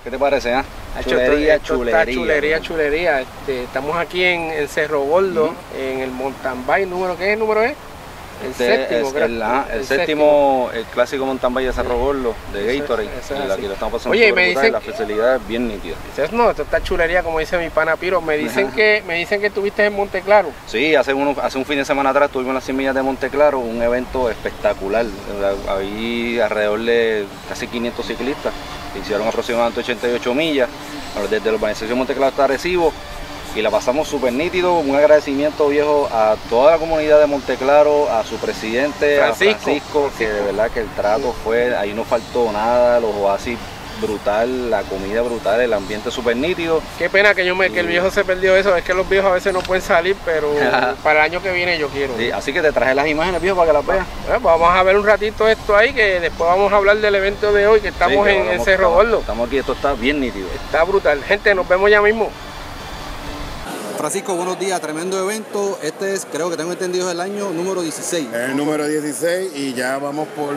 ¿Qué te parece, ah? Chulería. Chulería. Estamos aquí en Cerro Gordo, en el mountain bike número, ¿qué es el número? El séptimo, creo. El séptimo, el clásico mountain bike de Cerro Gordo, de Gatorade. Y aquí lo estamos pasando. Oye, me dicen, la facilidad es bien nítida. No, esto está chulería, como dice mi pana Piro. Me dicen que estuviste en Monte Claro. Sí, hace un fin de semana atrás tuvimos las 100 millas de Monte Claro, un evento espectacular. Había alrededor de casi 500 ciclistas. Hicieron aproximadamente 88 millas desde la urbanización Monte Claro hasta Arecibo y la pasamos súper nítido. Un agradecimiento, viejo, a toda la comunidad de Monte Claro, a su presidente, Francisco, que de verdad que el trato fue, ahí no faltó nada, los oasis brutal, la comida brutal, el ambiente súper nítido. Qué pena que el viejo se perdió eso, es que los viejos a veces no pueden salir, pero para el año que viene yo quiero. Sí, así que te traje las imágenes, viejo, para que las veas. Vamos a ver un ratito esto ahí, que después vamos a hablar del evento de hoy, que estamos en Cerro Gordo. Estamos aquí, esto está bien nítido. Está brutal. Gente, nos vemos ya mismo. Francisco, buenos días, tremendo evento. Este es, creo que tengo entendido, el año número 16. El número 16 y ya vamos por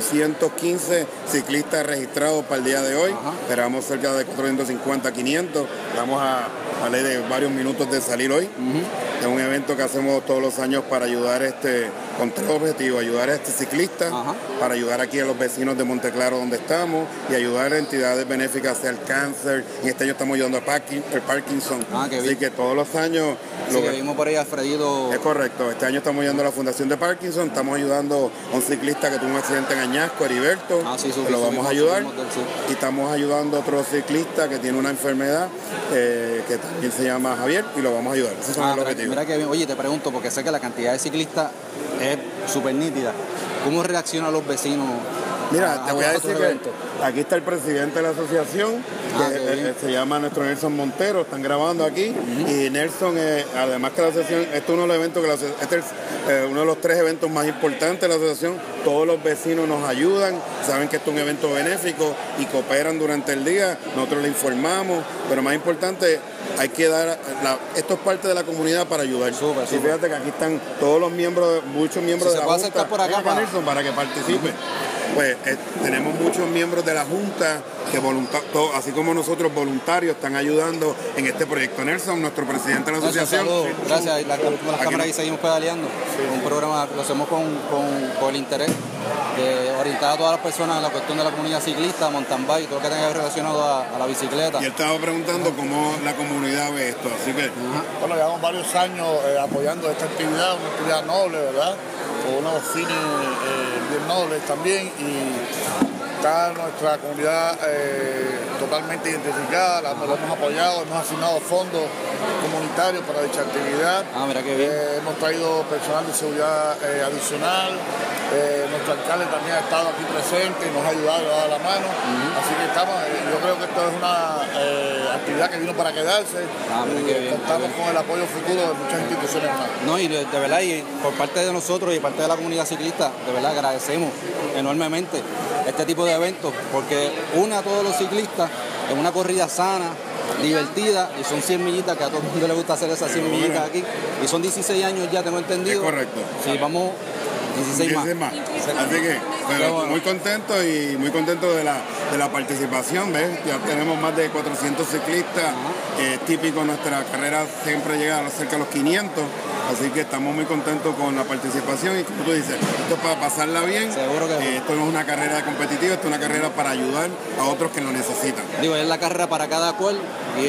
415 ciclistas registrados para el día de hoy. Esperamos cerca de 450, 500. Vamos a ley de varios minutos de salir hoy. Es un evento que hacemos todos los años para ayudar con tres objetivos: ayudar a este ciclista, para ayudar aquí a los vecinos de Monte Claro donde estamos y ayudar a entidades benéficas hacia el cáncer. Y este año estamos ayudando a Parkinson. Así que todos los años... Sí, que vimos por ahí a Alfredito. Es correcto. Este año estamos ayudando a la Fundación de Parkinson, estamos ayudando a un ciclista que tuvo un accidente en Añasco, Heriberto, que lo vamos a ayudar. Y estamos ayudando a otro ciclista que tiene una enfermedad que también se llama Javier y lo vamos a ayudar. Esos son los objetivos. Mira que bien. Oye, te pregunto, porque sé que la cantidad de ciclistas es súper nítida. ¿Cómo reaccionan los vecinos? Mira, te voy a decir que aquí está el presidente de la asociación, que se llama nuestro Nelson Montero, están grabando aquí, y Nelson, además que la asociación, este es uno de los eventos este es uno de los 3 eventos más importantes de la asociación. Todos los vecinos nos ayudan, saben que esto es un evento benéfico y cooperan durante el día, nosotros le informamos, pero más importante, hay que dar, esto es parte de la comunidad para ayudar. Súper. Fíjate que aquí están todos los miembros, muchos miembros de la Junta, por acá, Nelson, para que participe. Pues tenemos muchos miembros de la Junta que así como nosotros voluntarios están ayudando en este proyecto. Nelson, nuestro presidente de la asociación. Gracias, las cámaras y seguimos pedaleando. Un programa lo hacemos con el interés de orientar a todas las personas en la cuestión de la comunidad ciclista, mountain bike, todo lo que tenga relacionado a la bicicleta. Y él estaba preguntando cómo la comunidad ve esto, así que... Bueno, llevamos varios años apoyando esta actividad, una actividad noble, ¿verdad? Con unos fines bien nobles también, y está nuestra comunidad totalmente identificada, lo hemos apoyado, hemos asignado fondos comunitarios para dicha actividad. Mira qué bien. Hemos traído personal de seguridad adicional. Nuestro alcalde también ha estado aquí presente y nos ha ayudado, nos ha dado la mano. Así que yo creo que esto es una actividad que vino para quedarse. Contamos con el apoyo futuro de muchas instituciones más. No, y de verdad, y por parte de nosotros y parte de la comunidad ciclista, de verdad agradecemos enormemente este tipo de eventos, porque une a todos los ciclistas en una corrida sana, divertida, y son 100 millitas, que a todo el mundo le gusta hacer esas 100 millitas aquí, y son 16 años ya, tengo entendido. Es correcto. Sí, vamos 16 más. Así que muy contento y muy contento de la participación, ¿ves? Ya tenemos más de 400 ciclistas, típico nuestra carrera siempre llega a cerca de los 500, así que estamos muy contentos con la participación y como tú dices, esto es para pasarla bien. Seguro que sí. Esto no es una carrera competitiva, esto es una carrera para ayudar a otros que lo necesitan. Digo, es la carrera para cada cual y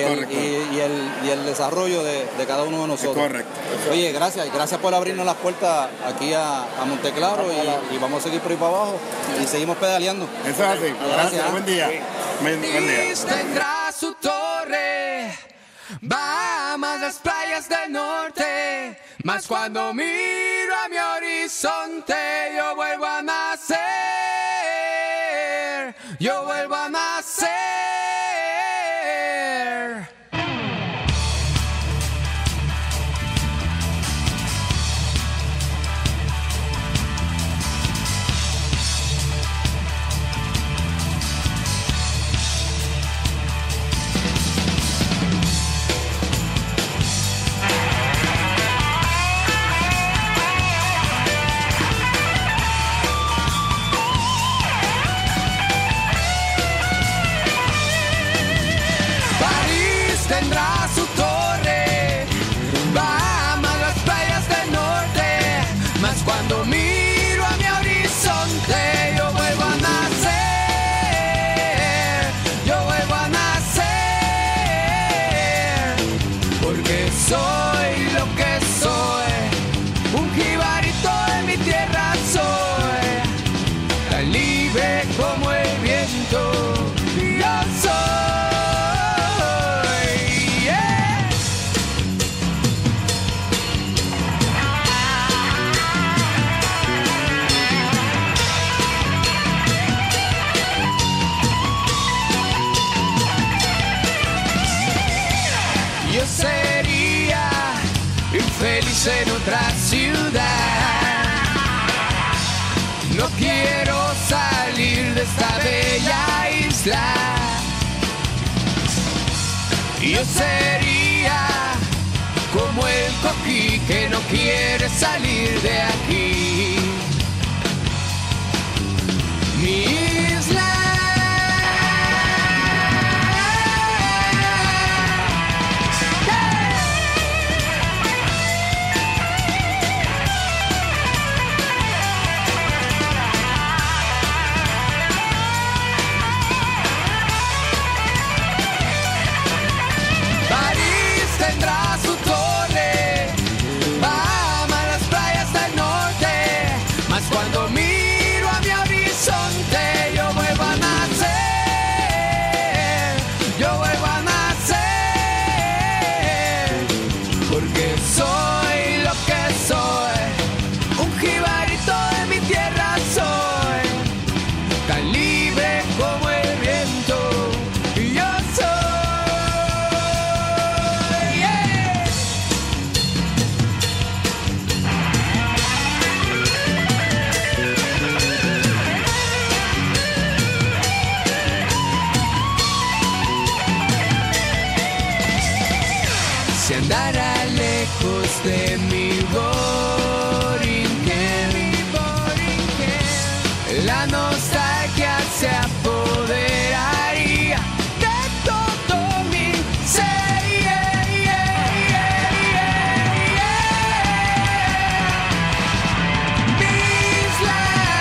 el desarrollo de cada uno de nosotros. Es correcto. Oye, gracias por abrirnos las puertas aquí a Monteclaro y vamos a seguir por ahí para abajo y seguimos pedaleando. Eso es así. Gracias. Buen día. Buen día. Tendrá su torre, Bahamas, las playas del norte, mas cuando miro a mi horizonte yo vuelvo a nacer, yo vuelvo a nacer. en otra ciudad. No quiero salir de esta bella isla. Yo sería como el coquí que no quiere salir de aquí. Mi isla. Tendrá su torre, Bahamas, las playas del norte, mas cuando miro a mi horizonte yo vuelvo a nacer, yo vuelvo a nacer, porque soy lo que soy, un jibarito de mi tierra soy, tan libre como el viento, y yo soy. Si andara lejos de mi Borinquen, la nostalgia se apoderaría de todo mi ser. Mi isla.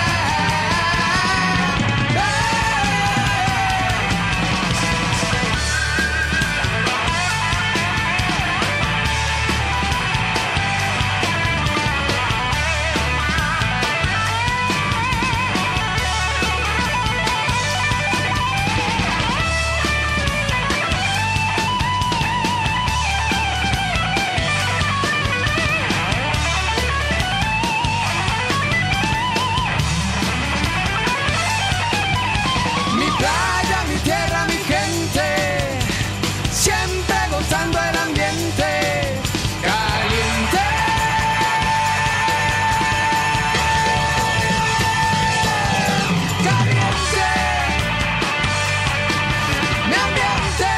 Mi playa, mi tierra, mi gente, siempre gozando el ambiente caliente. Caliente, mi ambiente,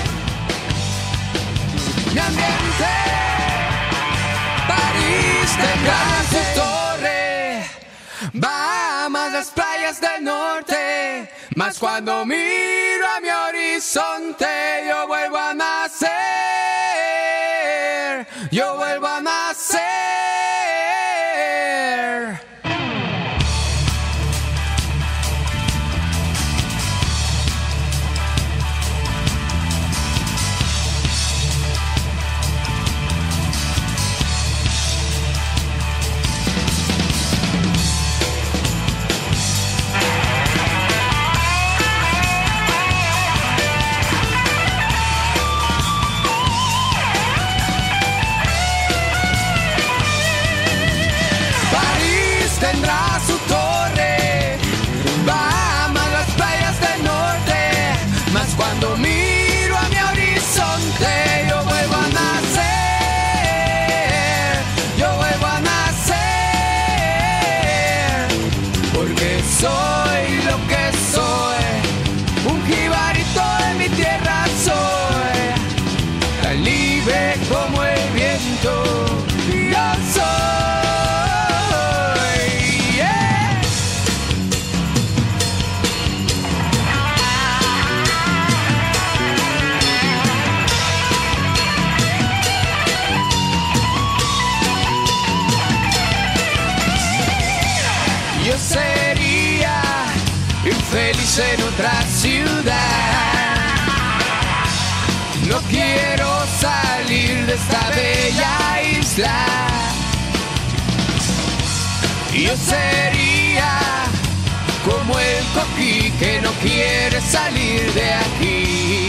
mi ambiente. París tendrá su torre, Bahamas, las playas del norte, mas cuando miro a mi horizonte yo vuelvo a nacer, yo vuelvo a nacer. Tendrá su torre, Bahamas, las playas del norte, mas cuando miro a mi horizonte yo vuelvo a nacer, yo vuelvo a nacer, porque soy lo que soy, un jibarito de mi tierra soy, tan libre como el viento, yo soy. Yo sería infeliz en otra ciudad. No quiero salir de esta bella isla. Yo sería como el coquí que no quiere salir de aquí.